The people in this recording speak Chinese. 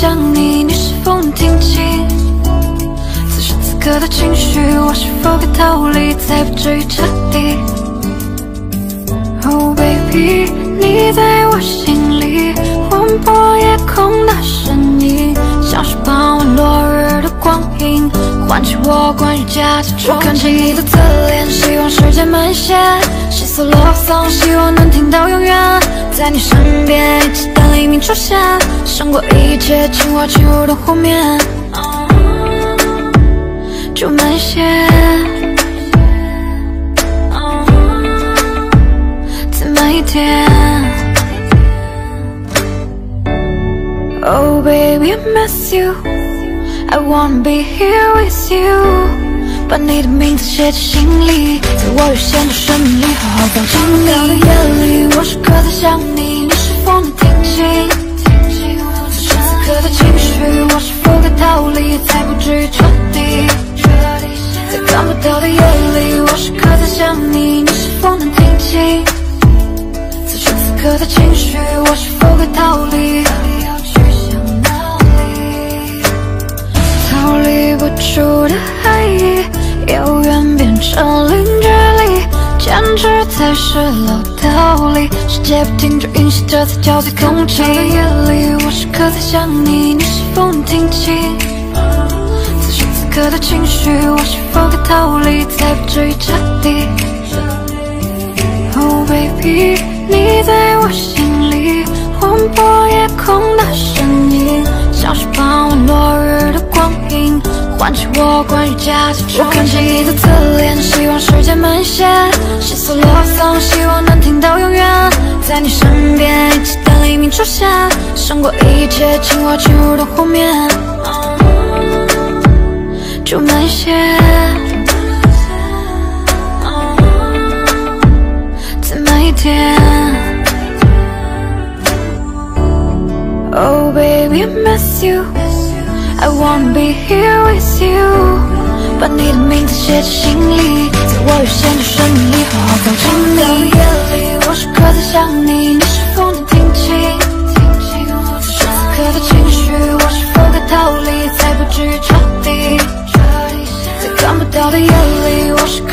想你，你是否能听清？此时此刻的情绪，我是否该逃离，才不至于彻底 ？Oh baby， 你在我心里，划破夜空的身影，像是傍晚落日的光影，唤起我关于家的憧憬。我看见你的侧脸，希望时间慢些，细诉落丧，希望能听到永远。在你身边，一起等黎明出现，胜过一切，情话进入的湖面。就慢些，再慢一点。Oh baby, I miss you, I wanna be here with you。把你的名字写在心里，在我有限的生命里好好放进你。到的夜里，我时刻在想你，你是否能听清？此时此刻的情绪，我是否该逃离，才不至于彻底？在看不到的夜里，我时刻在想你，你是否能听清？此时此刻的情绪，我是否该逃离？逃离不出的爱意，遥远变成零距离，坚持才是老道理。世界不停止运行着，才叫最空气。到了夜里，我时刻在想你，你是否能听清？此时此刻的情绪，我是否该逃离，才不至于彻底 ？Oh baby， 你在我心里，划破夜空的身影，像是傍晚落日的光影，唤起我关于家的憧憬。我看见你的侧脸，希望时间慢些，细诉落丧，希望能听到永远。在你身边，一起等黎明出现，胜过一切，情话进入的湖面。就慢些，再慢一点。Oh baby, I miss you, I wanna be here with you。把你的名字写在心里，在我有限的生命里好好放进你。到了夜里，我时刻在想你，你是否能听清？此时此刻的情绪，我是否该逃离，才不至于彻底？在看不到的夜里，我时刻